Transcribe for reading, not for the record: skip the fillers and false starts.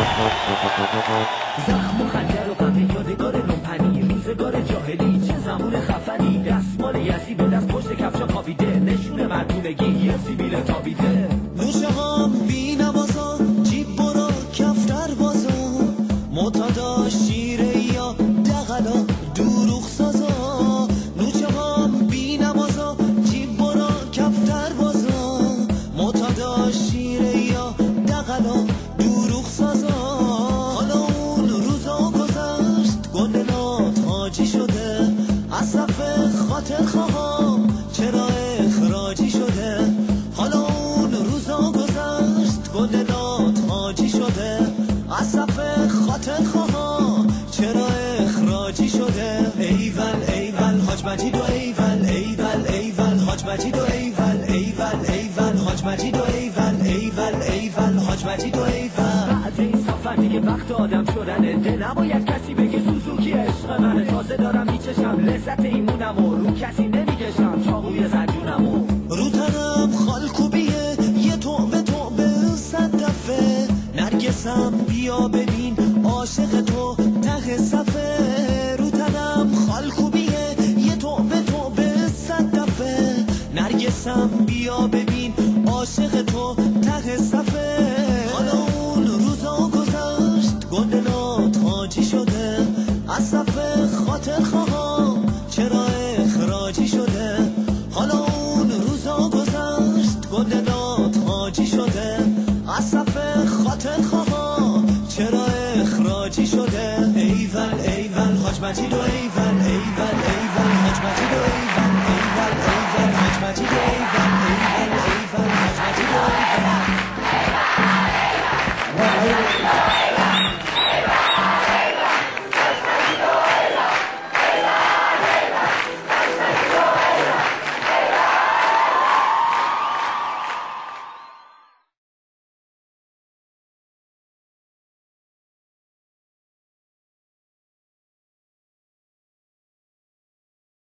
زخم و خنجر و غم یادگار نوپنی، روزگار جاهلی چه زمان خفنی، دستمال یزی به دست پشت کفشا خوابیده، نشون مردونگی یه سیبیل تابیده. نوشه هم بی نوازا، جیب برا کفتر بازا، معتادا شیره یا دقلا دروغ سازا. نوشه هم بی نوازا، جیب برا کفتر بازا، معتادا شیره یا دقلا دروغ سازا. حالا اون روزا گذشت، گندنا تاجی شده، از صف خاطر خواهم چرا اخراجی شده. حالا اون روزا گذشت، گندنا تاجی شده، از صف خاطر خواهم چرا اخراجی شده. ایول ایول حاج مجید و ایول ایول ایول حاج مجید و ایول ایول ایول حاج مجید و ایول ایول ایول حاج مجید و ایول. بعد این سفر دیگه وقت آدم شدنه، ده نباید کسی بگه سوزوکی عشق منه. تازه دارم میچشم لذت ایمونم و رو کسی نمیکشم چاقوی زنجونم. رو تنم خالکوبیه یه توبه صد دفعه، نرگسم بیا ببین عاشق تو ته صفه. رو تنم خالکوبیه یه توبه صد دفعه، نرگسم بیا ببین عاشق تو ته صفه. حالا اون روزا گذشت، گندنا تاجی شده، از صف خاطر خواهم چرا اخراجی شده. حالا اون روزا گذشت، گندنا تاجی شده، از صف خاطر خواهم چرا اخراجی شده. ایول ایول حاج مجید و